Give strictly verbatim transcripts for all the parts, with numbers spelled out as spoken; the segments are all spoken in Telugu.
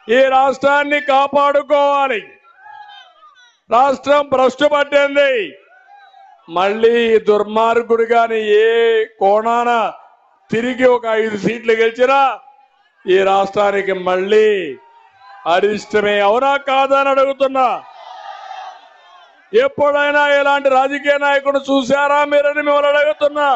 ఈ రాష్ట్రాన్ని కాపాడుకోవాలి. రాష్ట్రం భ్రష్టు పట్టింది. మళ్ళీ దుర్మార్గుడు గాని ఏ కోణాన తిరిగి ఒక ఐదు సీట్లు గెలిచినా ఈ రాష్ట్రానికి మళ్ళీ అరిష్టమే. అవునా కాదని అడుగుతున్నా. ఎప్పుడైనా ఇలాంటి రాజకీయ నాయకుడు చూశారా మీరని మిమ్మల్ని అడుగుతున్నా.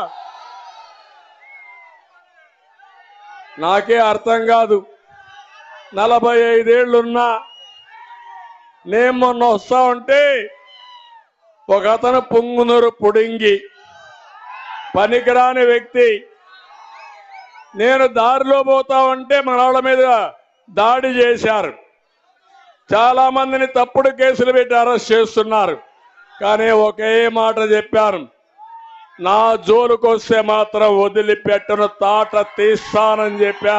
నాకే అర్థం కాదు. నలభై ఐదేళ్లున్నా నేను మొన్న వస్తా ఉంటే ఒక అతను పొంగునూరు పుడింగి పనికిరాని వ్యక్తి. నేను దారిలో పోతా ఉంటే మనవాళ్ళ మీద దాడి చేశారు. చాలా మందిని తప్పుడు కేసులు పెట్టి అరెస్ట్ చేస్తున్నారు. కానీ ఒకే మాట చెప్పాను, నా జోలుకొస్తే మాత్రం వదిలిపెట్టను, తాట తీస్తానని చెప్పా.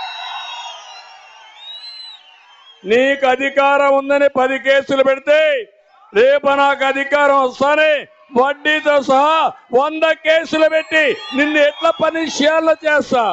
నీకు అధికారం ఉందని పది కేసులు పెడితే రేపు నాకు అధికారం వస్తానే వడ్డీతో సహా వంద కేసులు పెట్టి నిన్ను ఎట్లా పనిష్యాల్లో చేస్తా.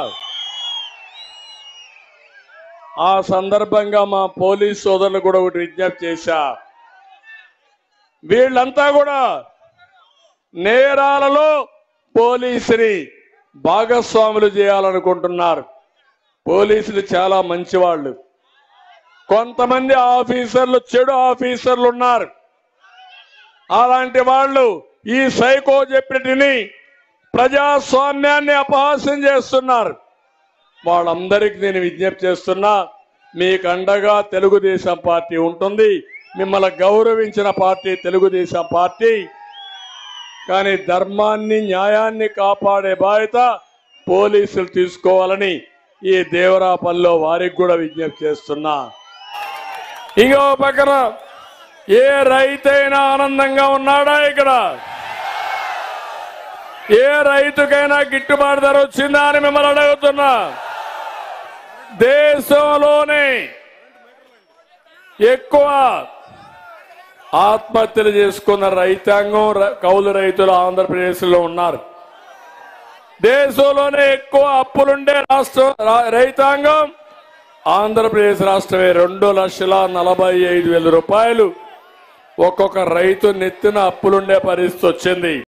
ఆ సందర్భంగా మా పోలీస్ సోదరులు కూడా ఒకటి విజ్ఞప్తి చేశా. వీళ్ళంతా కూడా నేరాలలో పోలీసుని భాగస్వాములు చేయాలనుకుంటున్నారు. పోలీసులు చాలా మంచివాళ్ళు. కొంతమంది ఆఫీసర్లు చెడు ఆఫీసర్లు ఉన్నారు. అలాంటి వాళ్ళు ఈ సైకో చెప్పినటిని ప్రజాస్వామ్యాన్ని అపహాస్యం చేస్తున్నారు. వాళ్ళందరికీ నేను విజ్ఞప్తి చేస్తున్నా, మీకు అండగా తెలుగుదేశం పార్టీ ఉంటుంది. మిమ్మల్ని గౌరవించిన పార్టీ తెలుగుదేశం పార్టీ. కానీ ధర్మాన్ని న్యాయాన్ని కాపాడే బాధ్యత పోలీసులు తీసుకోవాలని ఈ దేవరాపల్లిలో వారికి కూడా విజ్ఞప్తి చేస్తున్నా. ఇంకో పక్కన ఏ రైతైనా ఆనందంగా ఉన్నాడా? ఇక్కడ ఏ రైతుకైనా గిట్టుబాటు ధర వచ్చిందా అని మిమ్మల్ని అడుగుతున్నా. దేశంలోనే ఎక్కువ ఆత్మహత్యలు చేసుకున్న రైతాంగం కౌలు రైతులు ఆంధ్రప్రదేశ్ లో ఉన్నారు. దేశంలోనే ఎక్కువ అప్పులుండే రాష్ట్రం రైతాంగం ఆంధ్రప్రదేశ్ రాష్ట్రమే. రెండు లక్షల నలభై ఐదు వేల రూపాయలు ఒక్కొక్క రైతు నెత్తిన అప్పులుండే పరిస్థితి వచ్చింది.